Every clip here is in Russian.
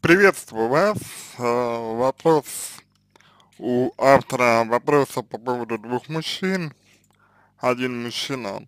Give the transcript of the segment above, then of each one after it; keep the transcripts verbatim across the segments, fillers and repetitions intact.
Приветствую вас. Э, Вопрос у автора вопроса по поводу двух мужчин. Один мужчина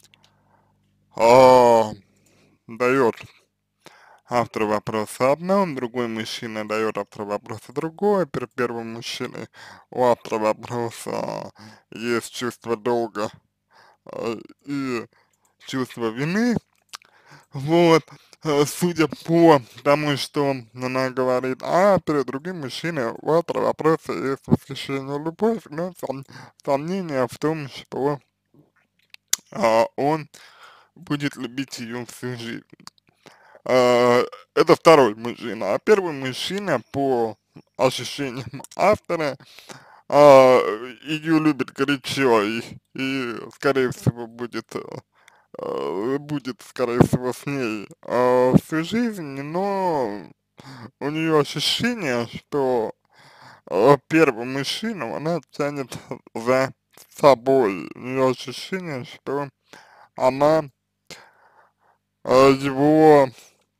а, дает автору вопроса одно, другой мужчина дает автору вопроса другое. Перед первым мужчиной у автора вопроса есть чувство долга э, и чувство вины. Вот, э, судя по тому, что она говорит, а перед другим мужчиной у автора вопроса есть восхищение, любовь, но сом- сомнения в том, что а, он будет любить ее всю жизнь. А, это второй мужчина, а первый мужчина, по ощущениям автора, а, ее любит горячо и, и скорее всего, будет э, э, будет, скорее всего, с ней э, всю жизнь, но у нее ощущение, что э, первого мужчину она тянет за собой. У нее ощущение, что она э, его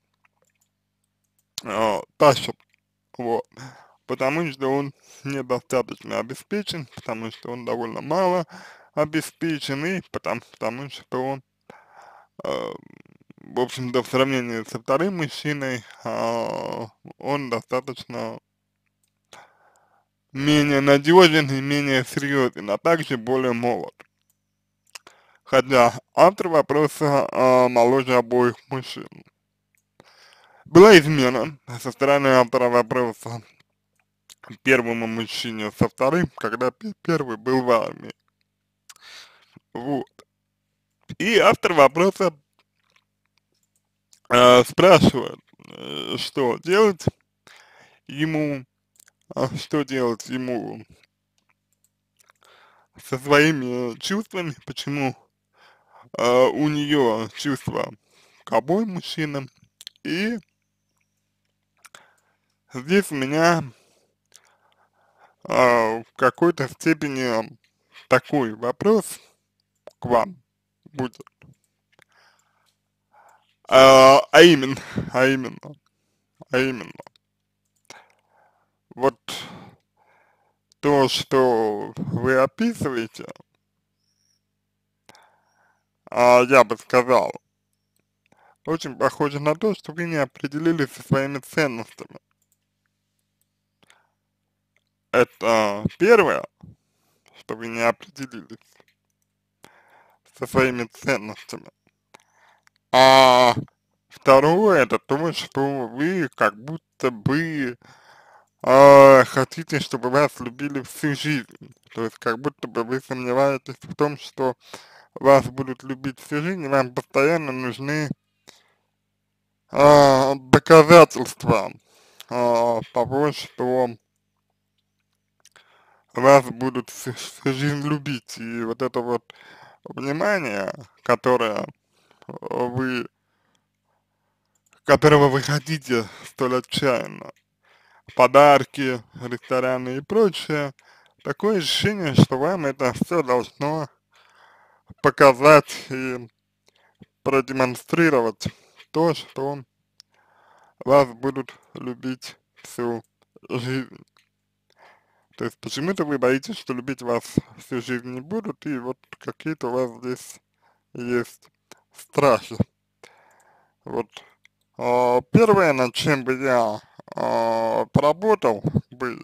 э, тащит, вот, потому что он недостаточно обеспечен, потому что он довольно мало обеспечен, и потому, потому что он э, в общем-то, в сравнении со вторым мужчиной, а, он достаточно менее надежен и менее серьезен, а также более молод. Хотя автор вопроса а, моложе обоих мужчин. Была измена со стороны автора вопроса первому мужчине со вторым, когда пе- первый был в армии. Вот. И автор вопроса а, спрашивает, э, что делать ему, а, что делать ему со своими чувствами, почему э, у нее чувства к обоим мужчинам. И здесь у меня э, в какой-то степени такой вопрос к вам будет. А, а именно, а именно, а именно, вот то, что вы описываете, а, я бы сказал, очень похоже на то, что вы не определились со своими ценностями. Это первое, что вы не определились со своими ценностями. А второе, это то, что вы как будто бы а, хотите, чтобы вас любили всю жизнь. То есть как будто бы вы сомневаетесь в том, что вас будут любить всю жизнь, и вам постоянно нужны а, доказательства а, того, что вас будут всю, всю жизнь любить. И вот это вот внимание, которое вы, которого вы хотите столь отчаянно, подарки, рестораны и прочее, такое ощущение, что вам это все должно показать и продемонстрировать то, что вас будут любить всю жизнь. То есть почему-то вы боитесь, что любить вас всю жизнь не будут, и вот какие-то у вас здесь есть страхи. Вот а, первое, над чем бы я а, поработал бы,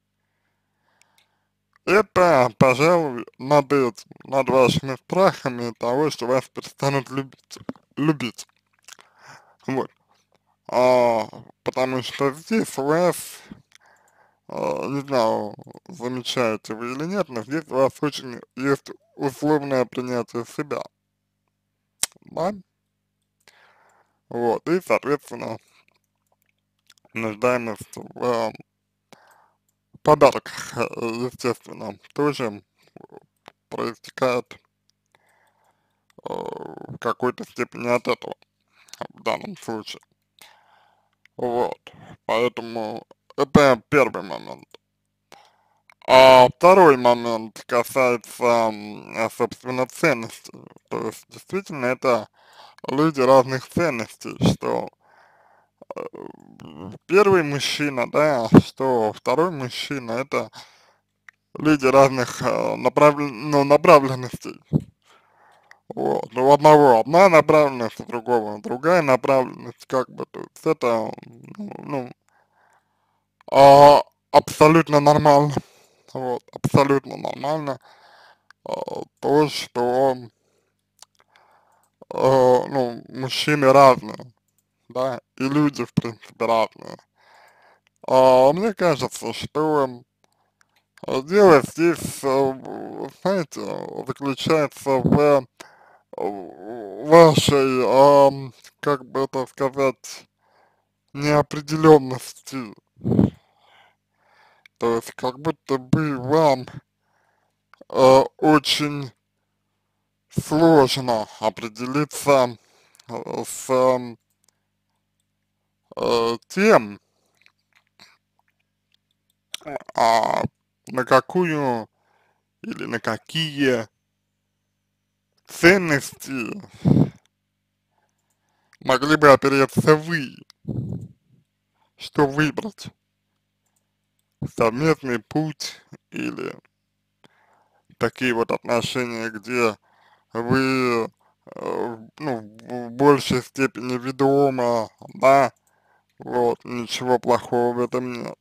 это, пожалуй, над этим, над вашими страхами того, что вас перестанут любить, любить, вот, а, потому что здесь у вас, а, не знаю, замечаете вы или нет, но здесь у вас очень есть условное принятие себя, да, вот, и, соответственно, нуждаемость в э, подарках, э, естественно, тоже проистекает э, в какой-то степени от этого в данном случае. Вот, поэтому это первый момент. А второй момент касается, м, а, собственно, ценностей. То есть, действительно, это люди разных ценностей, что первый мужчина, да, что второй мужчина, это люди разных э, направлен, ну, направленностей. Вот. Ну, у одного одна направленность, у другого другая направленность, как бы, то есть это, ну, ну, а, абсолютно нормально, вот, абсолютно нормально, а, то, что, а, ну, мужчины разные, да, и люди, в принципе, разные. А, мне кажется, что а, дело здесь, а, в- знаете, заключается в в вашей, ам, как бы это сказать, неопределенности. То есть как будто бы вам э, очень сложно определиться э, с э, тем, а, на какую или на какие ценности могли бы опереться вы, что выбрать, совместный путь или такие вот отношения, где вы, э, ну, в большей степени ведомо, да, вот, ничего плохого в этом нет.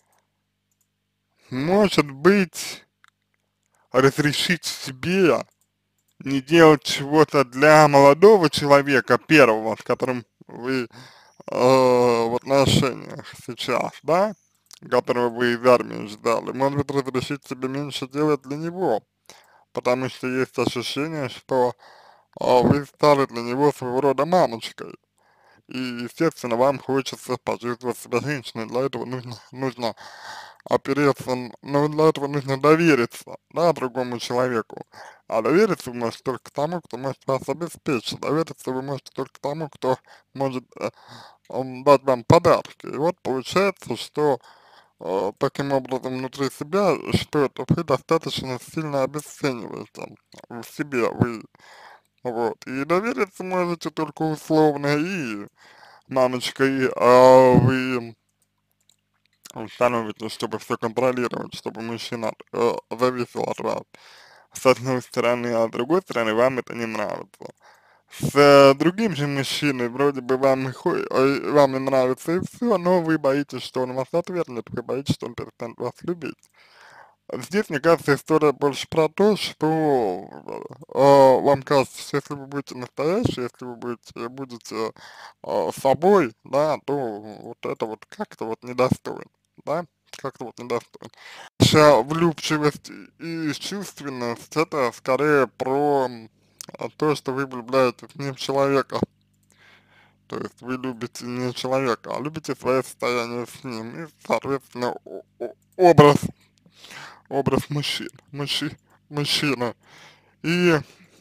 Может быть, разрешить себе не делать чего-то для молодого человека, первого, с которым вы э, в отношениях сейчас, да, которого вы из армии ждали, может быть, разрешить себе меньше делать для него, потому что есть ощущение, что а, вы стали для него своего рода мамочкой. И, естественно, вам хочется почувствовать себя женщиной. Для этого нужно, нужно опереться, н- ну, для этого нужно довериться, да, другому человеку. А довериться вы можете только тому, кто может вас обеспечить. Довериться вы можете только тому, кто может э, м, дать вам подарки. И вот получается, что э, таким образом внутри себя, что это вы достаточно сильно обесцениваете в себе, вы, вот. И довериться можете только условно, и мамочкой, а вы становитесь, чтобы все контролировать, чтобы мужчина э, зависел от вас, с одной стороны, а с другой стороны, вам это не нравится. С э, другим же мужчиной, вроде бы вам и, хо э, вам и нравится, и все, но вы боитесь, что он вас отвергнет, вы боитесь, что он перестанет вас любить. Здесь, мне кажется, история больше про то, что э, вам кажется, что если вы будете настоящий, если вы будете, будете э, собой, да, то вот это вот как-то вот недостойно, да, как-то вот недостойно. Вся влюбчивость и чувственность, это скорее про м, а, то, что вы влюбляетесь не в человека, то есть вы любите не человека, а любите свое состояние с ним, и, соответственно, о- о- образ образ мужчин, мужчи, мужчина. И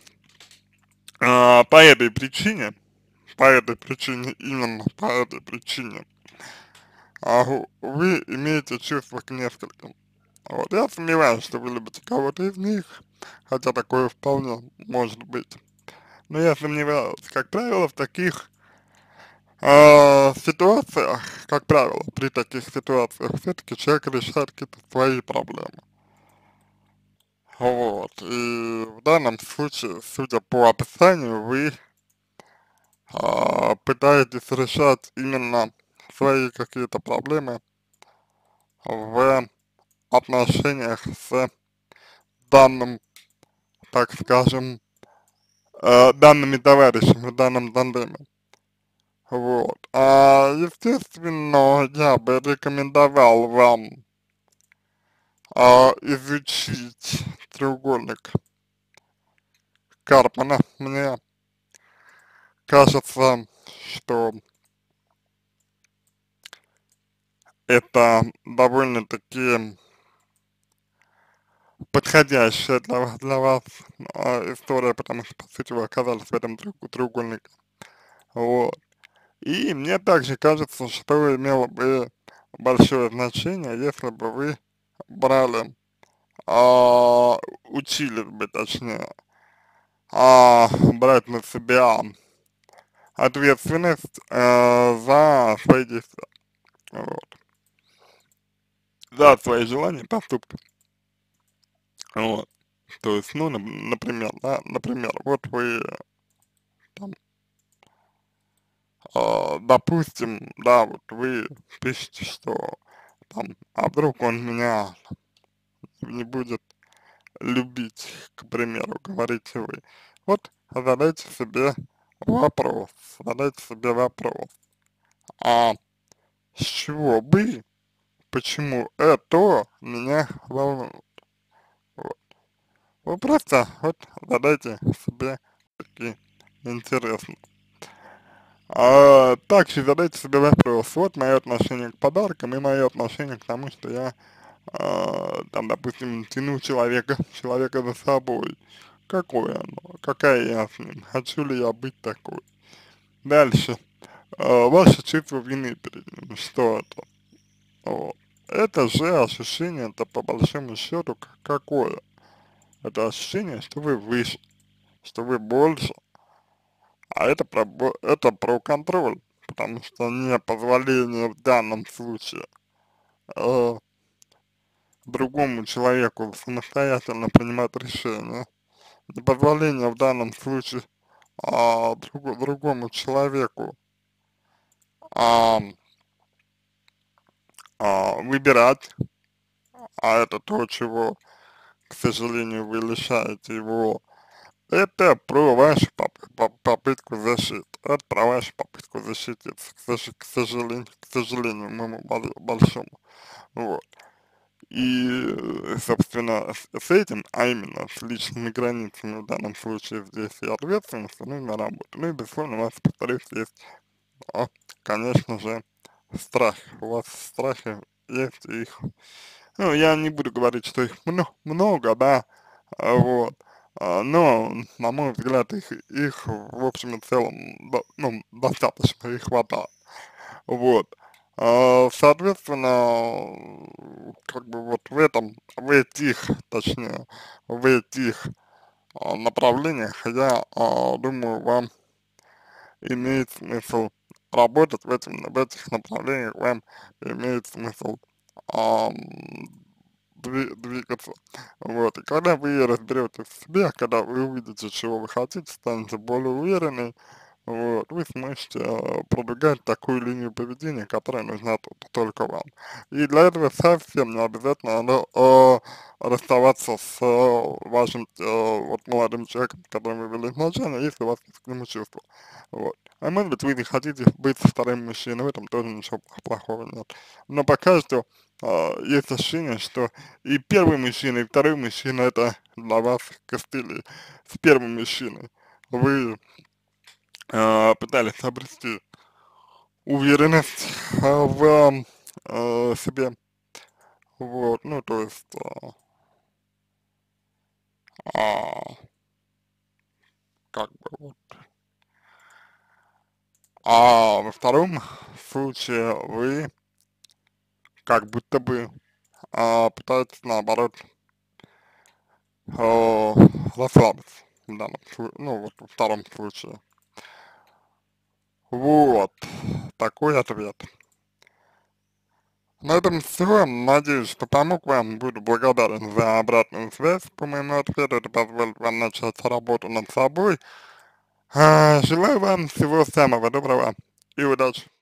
а, по этой причине, по этой причине, именно по этой причине, а, у- вы имеете чувство к нескольким. Вот, я сомневаюсь, что вы любите кого-то из них, хотя такое вполне может быть. Но я сомневаюсь, как правило, в таких а, ситуациях, как правило, при таких ситуациях, все-таки человек решает какие-то свои проблемы. Вот, и в данном случае, судя по описанию, вы а, пытаетесь решать именно свои какие-то проблемы в отношениях с данным, так скажем, э, данными товарищами, в данном тандеме. Вот. А, естественно, я бы рекомендовал вам а, изучить треугольник Карпмана. Мне кажется, что это довольно-таки подходящая для вас, для вас а, история, потому что, по сути, вы оказались в этом треуг- треугольнике. Вот. И мне также кажется, что имело бы большое значение, если бы вы брали, а, учились бы, точнее, а, брать на себя ответственность э, за свои действия. вот, за свои желания, поступки, вот. То есть, ну, нап- например, да, например, вот вы там, а, допустим, да, вот вы пишете, что там, а вдруг он меня не будет любить, к примеру, говорите вы. Вот задайте себе вопрос, задайте себе вопрос, а с чего бы, почему это меня волнует? Вот. Вы просто вот задайте себе такие интересные. А также задайте себе вопрос, вот мое отношение к подаркам и мое отношение к тому, что я, а, там, допустим, тяну человека, человека за собой. Какое оно? Какая я с ним? Хочу ли я быть такой? Дальше. А, ваше чувство вины перед ним. Что это? Вот. Это же ощущение, это по большому счету к- какое? Это ощущение, что вы выше, что вы больше, а это про, бо- это про контроль, потому что не позволение в данном случае э, другому человеку самостоятельно принимать решения, не позволение в данном случае а, другу- другому человеку а, а, выбирать, а это то, чего, к сожалению, вы лишаете его. Это про вашу поп поп попытку защиты. Это про вашу попытку защититься, к, сож к сожалению, к сожалению, моему бол большому. Вот. И, э, собственно, с, с этим, а именно с личными границами в данном случае здесь и ответственностью нужно работать. Ну и, безусловно, у вас, повторюсь, есть, а, конечно же, страх. У вас страхи есть, и их, ну, я не буду говорить, что их мно много, да, а, вот, а, но, на мой взгляд, их, их в общем и целом, до- ну, достаточно и хватает, вот. А, соответственно, как бы вот в этом, в этих, точнее, в этих а, направлениях, я а, думаю, вам имеет смысл работать в, этим, в этих направлениях, вам имеет смысл ам, дви- двигаться. Вот. И когда вы разберетесь в себе, когда вы увидите, чего вы хотите, станете более уверенны, вот, вы сможете э, продвигать такую линию поведения, которая нужна т- только вам. И для этого совсем не обязательно надо, э, расставаться с э, вашим э, вот, молодым человеком, с которым вы вели отношения, если у вас есть к нему чувства. Вот. А может быть, вы не хотите быть вторым мужчиной, в этом тоже ничего плохого нет. Но пока что а, есть ощущение, что и первый мужчина, и второй мужчина это для вас костыли. С первым мужчиной вы а, пытались обрести уверенность а, в а, себе, вот, ну, то есть, а, а, как бы, вот. А во втором случае вы как будто бы а, пытаетесь, наоборот, а, расслабиться в данном случае, ну, вот во втором случае. Вот, такой ответ. На этом все. Надеюсь, что помог вам. Буду благодарен за обратную связь по моему ответу. Это позволит вам начать работу над собой. А, желаю вам всего самого доброго и удачи.